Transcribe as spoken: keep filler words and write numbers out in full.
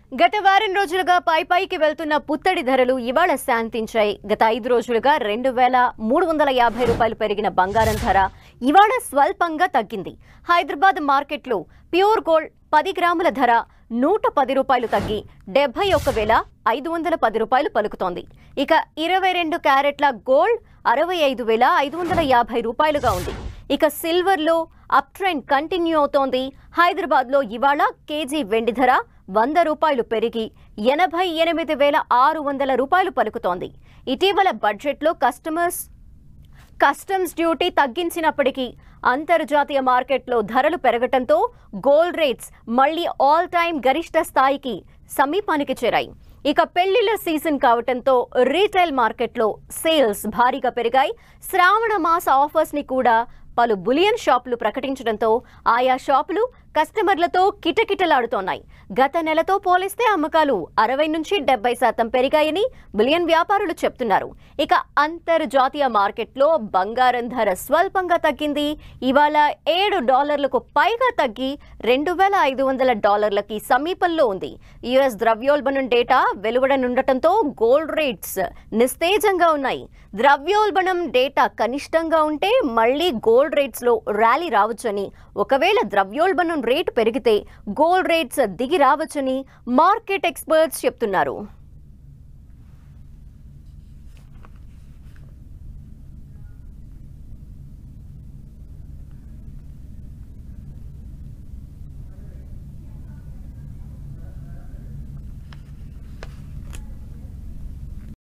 గత వారం రోజులుగా పై పైకి వెళ్తున్న పుత్తడి ధరలు ఇవాళ శాంతించాయి. గత ఐదు రోజులుగా రెండు వేల మూడు వందల యాభై రూపాయలు పెరిగిన బంగారం ధర ఇవాళ స్వల్పంగా తగ్గింది. హైదరాబాద్ మార్కెట్లో ప్యూర్ గోల్డ్ పది గ్రాముల ధర నూట పది రూపాయలు తగ్గి డెబ్బై ఒక్క వేల ఐదు వందల పది రూపాయలు పలుకుతోంది. ఇక ఇరవై రెండు క్యారెట్ల గోల్డ్ అరవై ఐదు వేల ఐదు వందల యాభై రూపాయలుగా ఉంది. ఇక సిల్వర్లో అప్ ట్రెండ్ కంటిన్యూ అవుతోంది. హైదరాబాద్లో ఇవాళ కేజీ వెండి ధర వంద రూపాయలు పెరిగి ఎనభై ఎనిమిది వేల ఆరు వందల రూపాయలు పలుకుతోంది. ఇటీవల బడ్జెట్లో కస్టమర్స్ కస్టమ్స్ డ్యూటీ తగ్గించినప్పటికీ అంతర్జాతీయ మార్కెట్లో ధరలు పెరగటంతో గోల్డ్ రేట్స్ మళ్లీ ఆల్ టైమ్ గరిష్ట స్థాయికి సమీపానికి చేరాయి. ఇక పెళ్లిళ్ల సీజన్ కావటంతో రీటైల్ మార్కెట్లో సేల్స్ భారీగా పెరిగాయి. శ్రావణ మాస ఆఫర్స్ ని కూడా పలు బులియన్ షాపులు ప్రకటించడంతో ఆయా షాపులు కస్టమర్లతో కిటకిటలాడుతోన్నాయి. గత నెలతో పోలిస్తే అమ్మకాలు అరవై నుంచి డెబ్బై శాతం పెరిగాయని బులియన్ వ్యాపారులు చెప్తున్నారు. ఇక అంతర్జాతీయ మార్కెట్లో బంగారం ధర స్వల్పంగా తగ్గింది. ఇవాళ ఏడు డాలర్లకు పైగా తగ్గి రెండు వేల ఐదు వందల డాలర్లకి సమీపంలో ఉంది. యుఎస్ ద్రవ్యోల్బణం డేటా వెలువడనుండటంతో గోల్డ్ రేట్స్ నిస్తేజంగా ఉన్నాయి. ద్రవ్యోల్బణం డేటా కనిష్టంగా ఉంటే మళ్లీ గోల్డ్ రేట్స్ లో ర్యాలీ రావచ్చని, ఒకవేళ ద్రవ్యోల్బణం రేటు పెరిగితే గోల్డ్ రేట్స్ దిగి రావచ్చని మార్కెట్ ఎక్స్పర్ట్స్ చెప్తున్నారు.